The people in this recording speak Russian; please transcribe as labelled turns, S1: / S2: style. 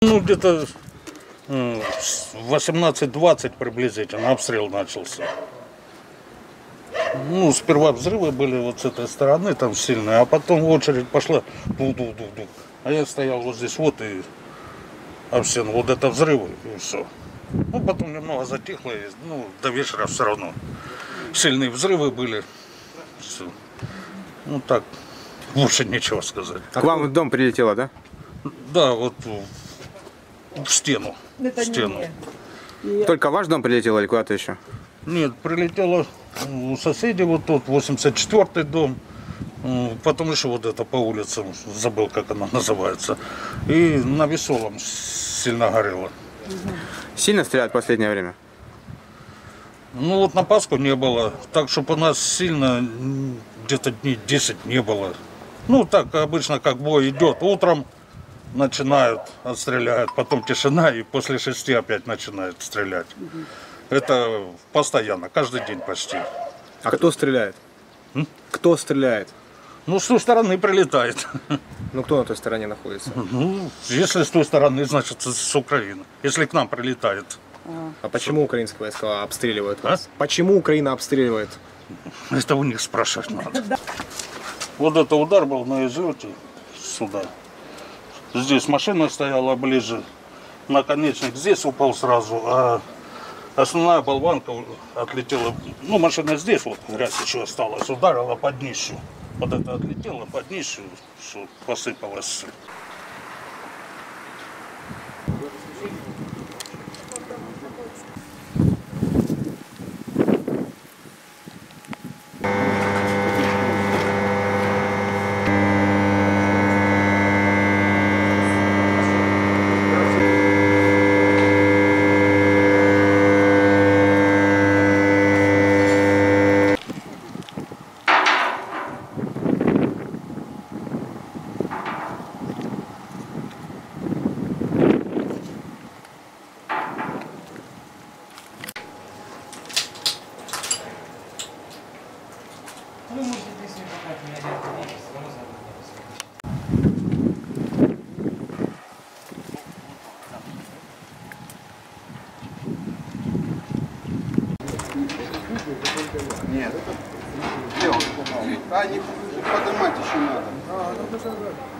S1: Ну, где-то 18:20 приблизительно обстрел начался. Ну, сперва взрывы были вот с этой стороны, там сильные, а потом очередь пошла. Ду-ду-ду-ду. А я стоял вот здесь вот и обсен, вот это взрывы, и все. Ну, потом немного затихло, и, ну, до вечера все равно. Сильные взрывы были. Все. Ну, так, больше нечего сказать.
S2: К вам в дом прилетело, да?
S1: Да, вот в стену. В стену.
S2: Только в ваш дом прилетело или куда-то еще?
S1: Нет, прилетело у соседей вот тут, 84-й дом. Потом еще вот это по улице, забыл, как она называется. И на Веселом сильно горело.
S2: Сильно стреляют в последнее время?
S1: Ну вот на Пасху не было. Так, чтобы у нас сильно где-то дней 10 не было. Ну так обычно, как бой идет. Утром начинают, отстреляют, потом тишина, и после 6 опять начинают стрелять. Это постоянно, каждый день почти.
S2: А кто стреляет? Кто стреляет?
S1: Ну, с той стороны прилетает.
S2: Ну, кто на той стороне находится?
S1: Ну, если с той стороны, значит, с Украины. Если к нам прилетает.
S2: А почему украинские войска обстреливают вас? Почему Украина обстреливает?
S1: Это у них спрашивать надо. Вот это удар был на излете сюда. Здесь машина стояла ближе. Наконечник здесь упал сразу, а основная болванка отлетела. Ну, машина здесь, вот грязь еще осталась, ударила под днищу. Вот это отлетело под днищу, что посыпалось.
S3: Нет. Где он? А, не поднимать еще надо.